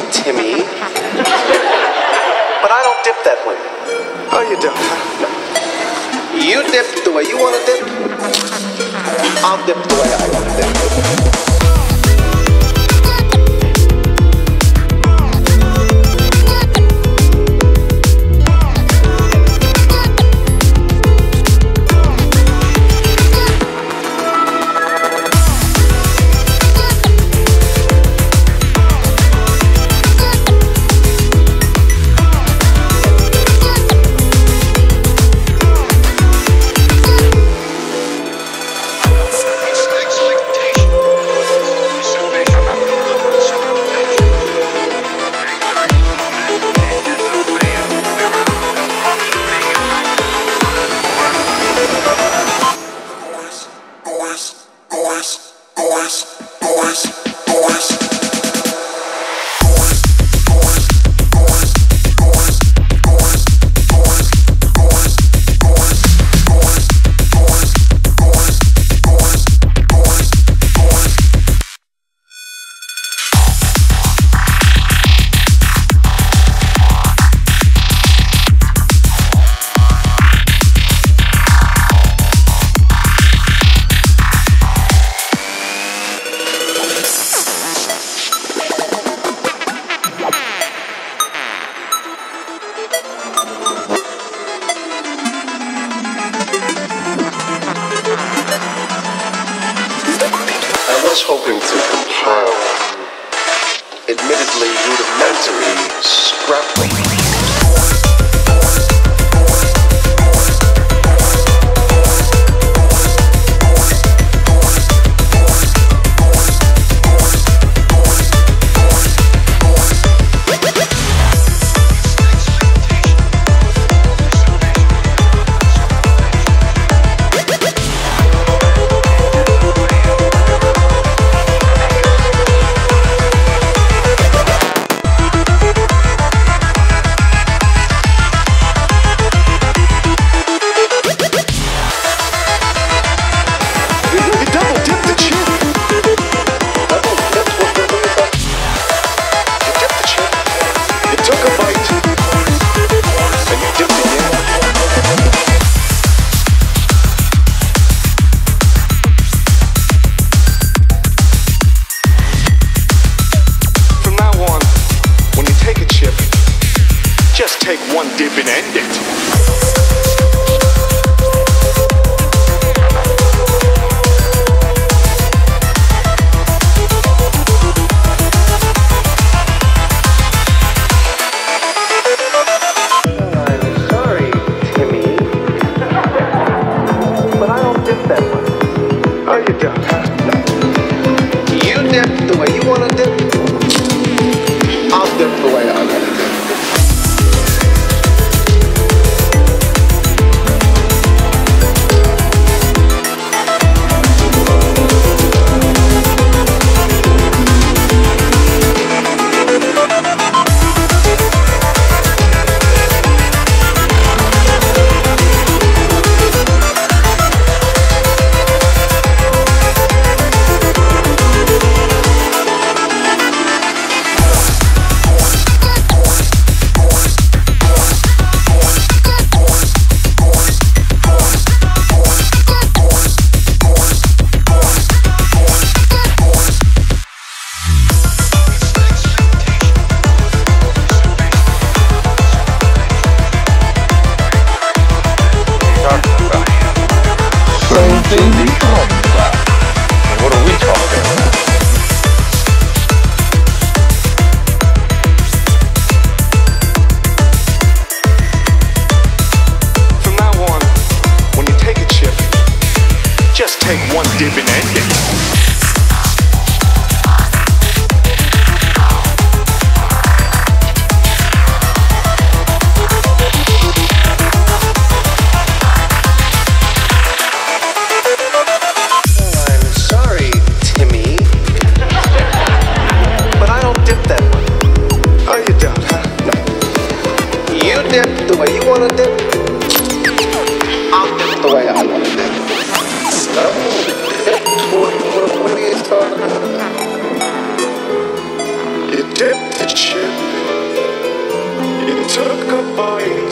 Timmy. But I don't dip that way. Oh, you don't, huh? You dip the way you want to dip. I'll dip the way I want to dip. I was hoping to compile admittedly rudimentary scrapbook. Just take one dip and end it. What are we talking about? From now on, when you take a chip, just take one dip and end it. Dip the way you want to dip. I'll dip the way I want to dip. What are you talking about? You dip the chip. for you.